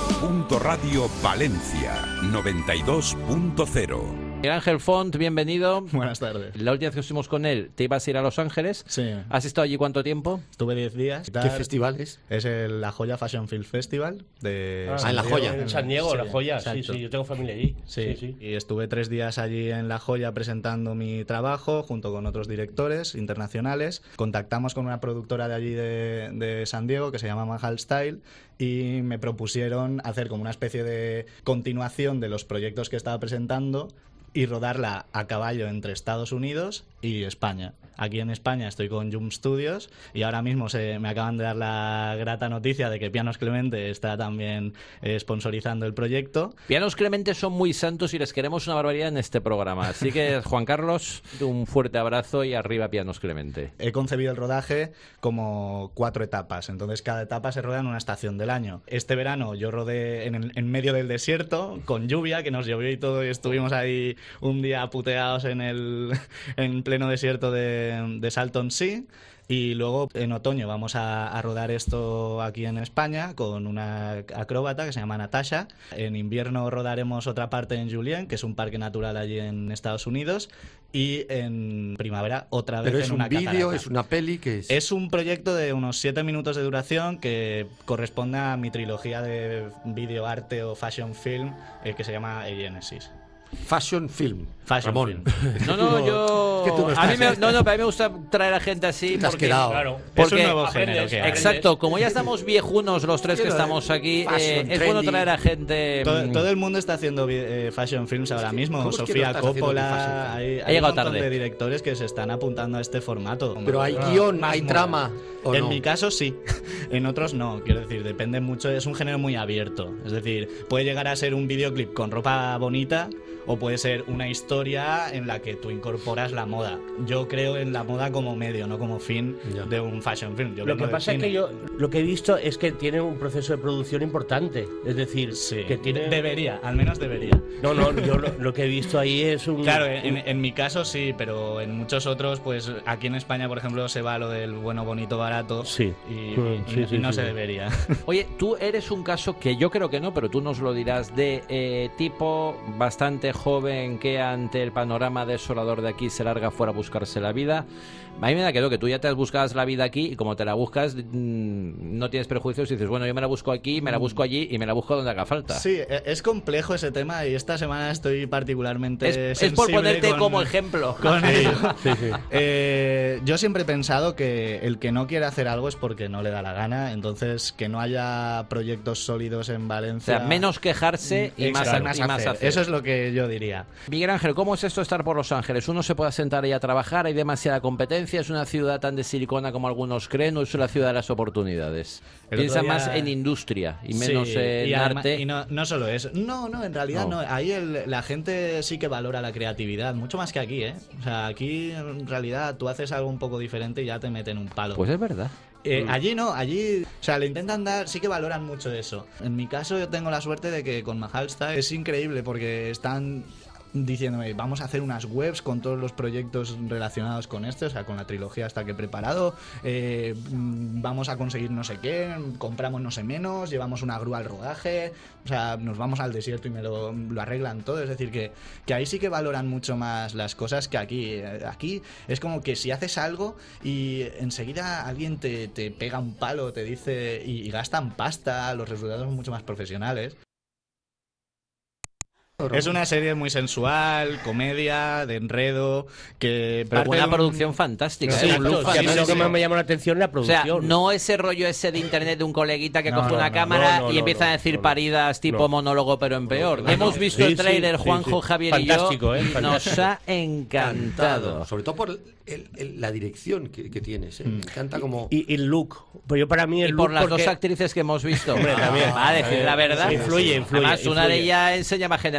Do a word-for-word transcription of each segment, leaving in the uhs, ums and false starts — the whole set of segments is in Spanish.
Punto Radio Valencia noventa y dos punto cero. Miguel Ángel Font, bienvenido. Buenas tardes. La última vez que estuvimos con él, te ibas a ir a Los Ángeles. Sí. ¿Has estado allí cuánto tiempo? Estuve diez días. ¿Qué festival es? Es el La Joya Fashion Film Festival de Ah, San en La Diego. Joya. En San Diego, Sí, La Joya, exacto. sí, sí, yo tengo familia allí. Sí. Sí, sí. Y estuve tres días allí en La Joya presentando mi trabajo junto con otros directores internacionales. Contactamos con una productora de allí de, de San Diego que se llama Mahal Style y me propusieron hacer como una especie de continuación de los proyectos que estaba presentando y rodarla a caballo entre Estados Unidos y España. Aquí en España estoy con Jump Studios y ahora mismo se me acaban de dar la grata noticia de que Pianos Clemente está también eh, sponsorizando el proyecto. Pianos Clemente son muy santos y les queremos una barbaridad en este programa. Así que, Juan Carlos, un fuerte abrazo y arriba Pianos Clemente. He concebido el rodaje como cuatro etapas, entonces cada etapa se roda en una estación del año. Este verano yo rodé en, el, en medio del desierto, con lluvia, que nos llovió y todo, y estuvimos ahí un día puteados en el en pleno desierto de, de Salton Sea. Y luego en otoño vamos a, a rodar esto aquí en España con una acróbata que se llama Natasha. En invierno rodaremos otra parte en Julien, que es un parque natural allí en Estados Unidos. Y en primavera otra vez Pero en es una un vídeo, catarata. es una peli, que es... Es un proyecto de unos siete minutos de duración que corresponde a mi trilogía de video arte o fashion film eh, que se llama Genesis. Fashion film. Fashion Ramón. film. No, no, yo... Que tú no a mí estás, me, no, no, pero a mí me gusta traer a gente así Tú te has porque... quedado. Claro. Porque- es un nuevo aprendes, género que hay. Exacto, como ya estamos viejunos los tres que Quiero estamos aquí, fashion, eh, es trendy. bueno traer a gente... Todo, mm, todo el mundo está haciendo eh, fashion films ahora mismo. ¿cómo es que no Sofía estás haciendo tu fashion Coppola. film? Hay, He hay un llegado montón tarde. de directores que se están apuntando a este formato. Pero hay Ah, guión, más hay moda. trama, ¿o En no? mi caso sí, en otros no. Quiero decir, depende mucho. Es un género muy abierto. Es decir, puede llegar a ser un videoclip con ropa bonita o puede ser una historia en la que tú incorporas la moda. Yo creo en la moda como medio, no como fin Ya. de un fashion film. Yo Lo vengo que del pasa es cine. que yo lo que he visto es que tiene un proceso de producción importante. Es decir, Sí, que tiene... debería, al menos debería. No, no, yo lo, lo que he visto ahí es un... Claro, en, en mi caso sí, pero en muchos otros, pues aquí en España, por ejemplo, se va lo del bueno, bonito, barato. Sí. Y, Mm, y- sí, y sí, no sí, se sí. debería. Oye, tú eres un caso que yo creo que no, pero tú nos lo dirás, de eh, tipo bastante joven que ante el panorama desolador de aquí se larga fuera a buscarse la vida. A mí me da que, que tú ya te has buscado la vida aquí y como te la buscas mmm, no tienes prejuicios y dices, bueno, yo me la busco aquí, me la busco allí y me la busco donde haga falta. Sí, e- es complejo ese tema y esta semana estoy particularmente es, es sensible por ponerte con- como ejemplo. con ello. Sí, sí. Eh, yo siempre he pensado que el que no quiere hacer algo es porque no le da la gana, entonces que no haya proyectos sólidos en O Valencia. sea, menos quejarse y más, Exacto, y más hacer. Eso es lo que yo diría. Miguel Ángel, ¿cómo es esto estar por Los Ángeles? ¿Uno se puede sentar ahí a trabajar? ¿Hay demasiada competencia? ¿Es una ciudad tan de silicona como algunos creen o es una ciudad de las oportunidades? El Piensa otro día- más en industria y menos Sí, en y además- arte. Y no, no solo eso. No, no, en realidad No. no. Ahí el- la gente sí que valora la creatividad, mucho más que aquí, ¿eh? O sea, aquí en realidad tú haces algo un poco diferente y ya te meten un palo. Pues es verdad. Eh, allí no, allí, o sea, le intentan dar, sí que valoran mucho eso. En mi caso yo tengo la suerte de que con Mahal Style es increíble porque están diciéndome, vamos a hacer unas webs con todos los proyectos relacionados con esto, o sea, con la trilogía hasta que he preparado, eh, mm, vamos a conseguir no sé qué, compramos no sé menos, llevamos una grúa al rodaje, o sea, nos vamos al desierto y me lo, lo arreglan todo, es decir, que, que ahí sí que valoran mucho más las cosas que aquí. Eh, Aquí es como que si haces algo y enseguida alguien te, te pega un palo, te dice, y, y gastan pasta, los resultados son mucho más profesionales. Es una serie muy sensual, comedia, de enredo, que Pero parte una de un- producción fantástica. Sí, ¿eh? Exacto, Un look sí, a mí lo fantástico. que más me llama la atención es la O sea, producción. no ese rollo ese de internet de un coleguita que No, coge no, una no, cámara no, no, y no, empieza no, a decir no, no. paridas tipo No. monólogo pero en peor. no, Hemos no. visto Sí, el tráiler, sí, Juanjo, sí. Javier Fantástico, y ¿eh? yo. Nos Fantástico. ha encantado. Sobre todo por el- el- la dirección que, que tienes. ¿eh? Me encanta como... Y, y el look. Pues yo para mí el Y look por las porque... dos actrices que hemos visto. Hombre, también. Va a decir la verdad. Influye, influye, Además, una de influye. ellas enseña más generosidad.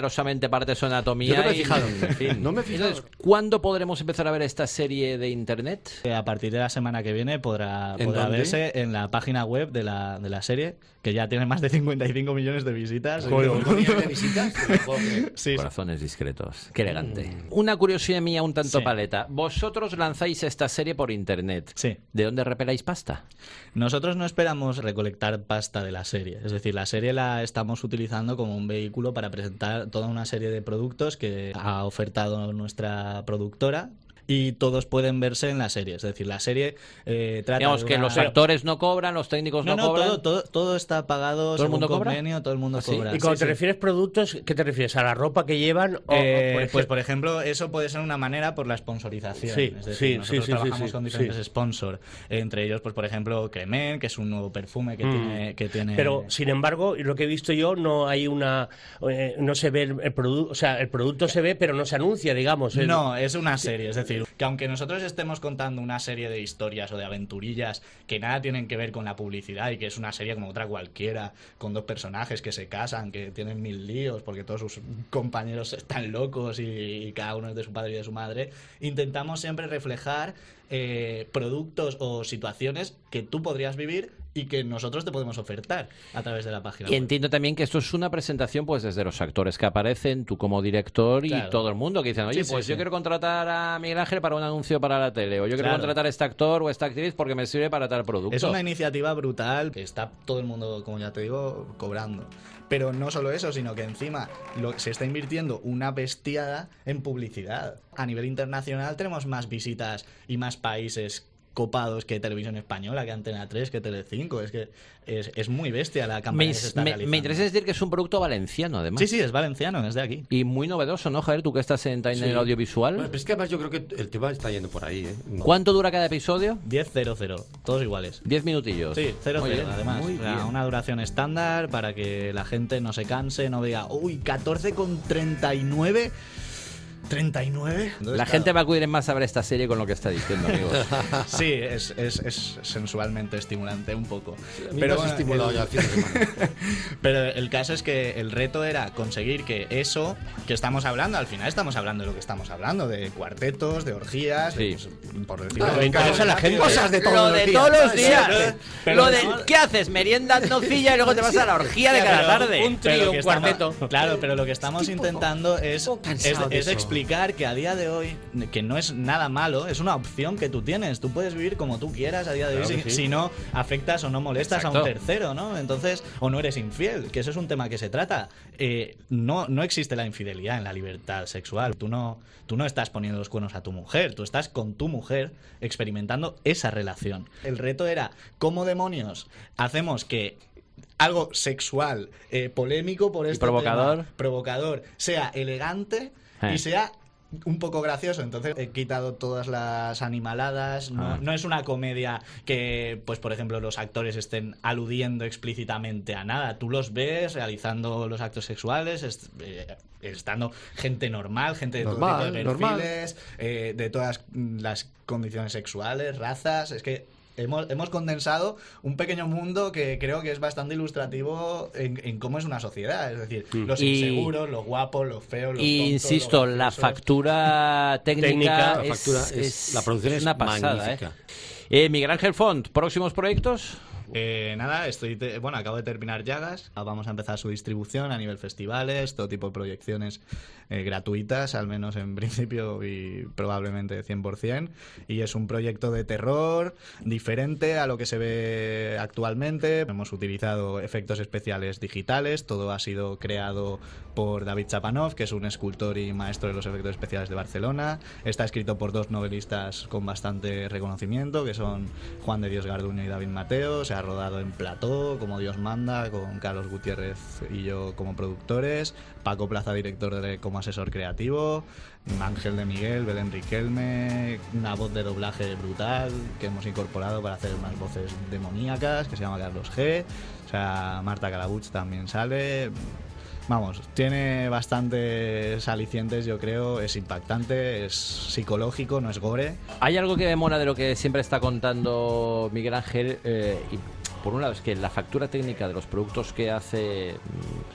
milagrosamente parte su anatomía. Yo no me he y- fijado. en fin. No me he fijado. Entonces, ¿cuándo podremos empezar a ver esta serie de internet? Eh, A partir de la semana que viene podrá, ¿En podrá dónde? verse en la página web de la, de la serie, que ya tiene más de cincuenta y cinco millones de visitas. ¿Cinco millones de visitas? No puedo creer. Sí, sí. Corazones discretos. Qué elegante. Una curiosidad mía un tanto Sí. paleta. Vosotros lanzáis esta serie por internet. Sí. ¿De dónde repeláis pasta? Nosotros no esperamos recolectar pasta de la serie. Es decir, la serie la estamos utilizando como un vehículo para presentar toda una serie de productos que ha ofertado nuestra productora. Y todos pueden verse en la serie. Es decir, la serie eh, trata Digamos de que una- los actores no cobran, los técnicos no, No, no, cobran. todo, todo, todo está pagado ¿Todo el mundo según cobra? convenio, todo el mundo ¿Ah, sí? cobra. Y cuando Sí, te sí. refieres productos, ¿qué te refieres? ¿A la ropa que llevan? O, Eh, o, por pues ejemplo- por ejemplo, eso puede ser una manera por la sponsorización. Sí, es decir, sí, nosotros sí, sí, trabajamos sí, sí, con diferentes sí. sponsors. Entre ellos, pues por ejemplo, Cremen, que es un nuevo perfume que Mm. tiene, que tiene. Pero, sin embargo, y lo que he visto yo, no hay una... eh, no se ve el, el producto... O sea, el producto se ve, pero no se anuncia, digamos. El- No, es una serie, es decir, que aunque nosotros estemos contando una serie de historias o de aventurillas que nada tienen que ver con la publicidad y que es una serie como otra cualquiera, con dos personajes que se casan, que tienen mil líos porque todos sus compañeros están locos y, y cada uno es de su padre y de su madre, intentamos siempre reflejar eh, productos o situaciones que tú podrías vivir y que nosotros te podemos ofertar a través de la página Y web. entiendo también que esto es una presentación pues desde los actores que aparecen, tú como director y Claro. todo el mundo que dicen, oye, Sí, sí, pues yo sí. quiero contratar a Miguel Ángel para un anuncio para la tele, o yo quiero Claro. contratar a este actor o esta actriz porque me sirve para tal producto. Es una iniciativa brutal que está todo el mundo, como ya te digo, cobrando. Pero no solo eso, sino que encima lo, se está invirtiendo una bestiada en publicidad. A nivel internacional tenemos más visitas y más países copados que Televisión Española, que Antena tres, que Telecinco. Es que es, es muy bestia la campaña me, que se está me- realizando. me interesa decir que es un producto valenciano, además. Sí, sí, es valenciano, es de aquí. Y muy novedoso, ¿no, Javier? Tú que estás en, en Sí. el audiovisual. Bueno, pero es que además yo creo que el tema está yendo por ahí, ¿eh? No. ¿Cuánto dura cada episodio? diez cero cero, todos iguales. Diez minutillos. Sí, cero Muy cero, bien, además. muy O sea, bien. una duración estándar para que la gente no se canse, no diga, uy, catorce con treinta y nueve. ¿treinta y nueve? La gente va a acudir más a ver esta serie con lo que está diciendo, amigos. Sí, es, es, es sensualmente estimulante un poco. A mí me Pero, has bueno, estimulado el, ya el fin de semana. pero el caso es que el reto era conseguir que eso que estamos hablando, al final estamos hablando de lo que estamos hablando, de cuartetos, de orgías, de, Sí. pues, por decirlo Ah, de le interesa a la gente. cosas de todos Lo los de días. todos los Sí, días. pero- pero Lo de, no- ¿qué haces? Merienda nocilla y luego te vas a la orgía de Pero cada tarde. un pero trío, lo que un cuarteto. estamos- claro, pero lo que estamos intentando es, poco es, cansado de es eso. explicar que a día de hoy, que no es nada malo, es una opción que tú tienes. Tú puedes vivir como tú quieras a día de hoy, Claro si, que sí. si no afectas o no molestas a Exacto. un tercero, ¿no? Entonces, o no eres infiel, que eso es un tema que se trata. Eh, no, no existe la infidelidad en la libertad sexual. Tú no, tú no estás poniendo los cuernos a tu mujer, tú estás con tu mujer experimentando esa relación. El reto era, ¿cómo demonios hacemos que algo sexual, eh, polémico por este provocador. tema, provocador, sea elegante Eh. y sea un poco gracioso? Entonces he quitado todas las animaladas. No, Ah. no es una comedia que, pues por ejemplo, los actores estén aludiendo explícitamente a nada. Tú los ves realizando los actos sexuales, est- eh, estando gente normal, gente de Normal, todo tipo de normal. perfiles, eh, de todas las condiciones sexuales, razas. Es que Hemos, hemos condensado un pequeño mundo que creo que es bastante ilustrativo en, en cómo es una sociedad. Es decir, los Y- inseguros, los guapos, los feos, los Y tontos, insisto, los la graciosos. factura técnica, Técnica, la es, factura es- es- la producción es una pasada. magnífica. ¿eh? Eh, Miguel Ángel Font, ¿próximos proyectos? Eh, nada, estoy te- bueno, acabo de terminar Llagas. Vamos a empezar su distribución a nivel festivales, todo tipo de proyecciones eh, gratuitas, al menos en principio y probablemente cien por ciento. Y es un proyecto de terror diferente a lo que se ve actualmente. Hemos utilizado efectos especiales digitales, todo ha sido creado por David Chapanov, que es un escultor y maestro de los efectos especiales de Barcelona. Está escrito por dos novelistas con bastante reconocimiento, que son Juan de Dios Garduño y David Mateo. Se ha rodado en plató, como Dios manda, con Carlos Gutiérrez y yo como productores, Paco Plaza, director de, como asesor creativo, Ángel de Miguel, Belén Riquelme, una voz de doblaje brutal que hemos incorporado para hacer unas voces demoníacas, que se llama Carlos G. O sea, Marta Calabuch también sale. Vamos, tiene bastantes alicientes, yo creo. Es impactante, es psicológico, no es gore. Hay algo que me mola de lo que siempre está contando Miguel Ángel. eh, y por un lado es que la factura técnica de los productos que hace mm,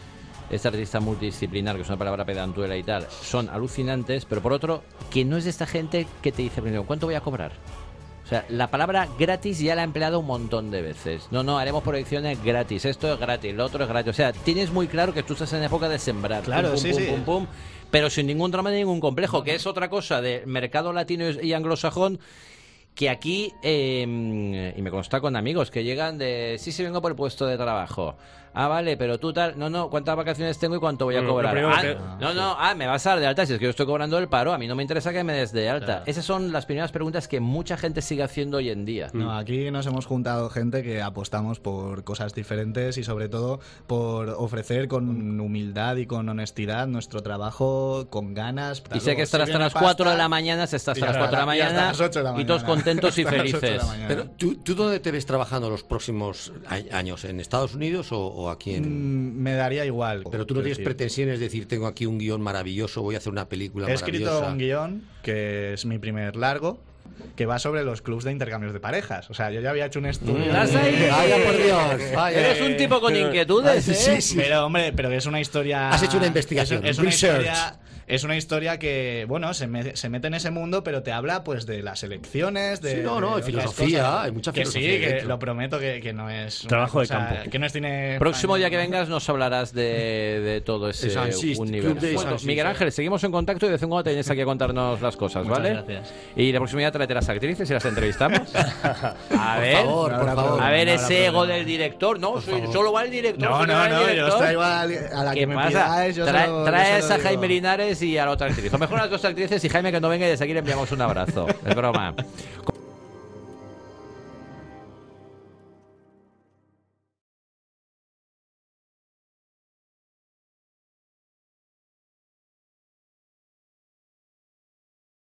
este artista multidisciplinar, que es una palabra pedantuela y tal, son alucinantes, pero por otro, que no es de esta gente que te dice primero, ¿cuánto voy a cobrar? O sea, la palabra gratis ya la ha empleado un montón de veces. No, no, haremos proyecciones gratis, esto es gratis, lo otro es gratis. O sea, tienes muy claro que tú estás en época de sembrar. Claro, pum, sí, pum, sí. Pum, pum, pum, pero sin ningún drama ni ningún complejo, que es otra cosa del mercado latino y anglosajón, que aquí, eh, y me consta con amigos que llegan de, sí, sí, vengo por el puesto de trabajo. Ah, vale, pero tú tal, no, no, ¿cuántas vacaciones tengo y cuánto voy a Bueno, cobrar? lo Ah, primero no, no, ah, me vas a dar de alta, si es que yo estoy cobrando el paro, a mí no me interesa que me des de alta. Claro. Esas son las primeras preguntas que mucha gente sigue haciendo hoy en día. No, aquí nos hemos juntado gente que apostamos por cosas diferentes y sobre todo por ofrecer con humildad y con honestidad nuestro trabajo con ganas. Y sé que estará hasta las cuatro de la mañana, se está hasta y las hasta- cuatro de la y hasta mañana, las ocho de la y todos mañana. contentos y Hasta las ocho de la felices. mañana. Pero, ¿tú, ¿tú dónde te ves trabajando los próximos a- años? ¿En Estados Unidos o, o aquí en...? Mm, me daría igual. Pero tú no tienes decir. pretensiones de decir, tengo aquí un guión maravilloso, voy a hacer una película He escrito maravillosa. un guión que es mi primer largo, que va sobre los clubs de intercambios de parejas. O sea, yo ya había hecho un estudio. ¿Estás ahí? Vaya por Dios, vaya. Eres un tipo con inquietudes, ¿eh? Sí, sí. Pero, hombre, pero es una historia... Has hecho una investigación, Es, es una research. historia... Es una historia que, bueno, se, me- se mete en ese mundo, pero te habla, pues, de las elecciones, de... Sí, no, no, de hay otras filosofía, cosas. hay mucha que filosofía sí, que dentro. lo prometo que, que no es... una Trabajo de cosa- campo. Que no es cine... Próximo día que español. vengas nos hablarás de, de todo ese De Sansist, universo. Club de Bueno, Sansist, Miguel eh. Ángel, seguimos en contacto y de vez en cuando te vienes aquí a contarnos las cosas, Muchas ¿vale? gracias. Y la próxima día tráete las actrices y las entrevistamos. A Por ver, favor, no por habrá favor. problema. a ver no habrá ese ego problema. del director. No, soy- solo va el director. No, solo no, va el no, yo director. os traigo a, a la ¿Qué que me pasa? pidáis, yo Trae, se lo- traes yo se lo a Jaime digo. Linares y a la otra actriz. O mejor a las dos actrices y Jaime que no venga y desde aquí le enviamos un abrazo. Es broma.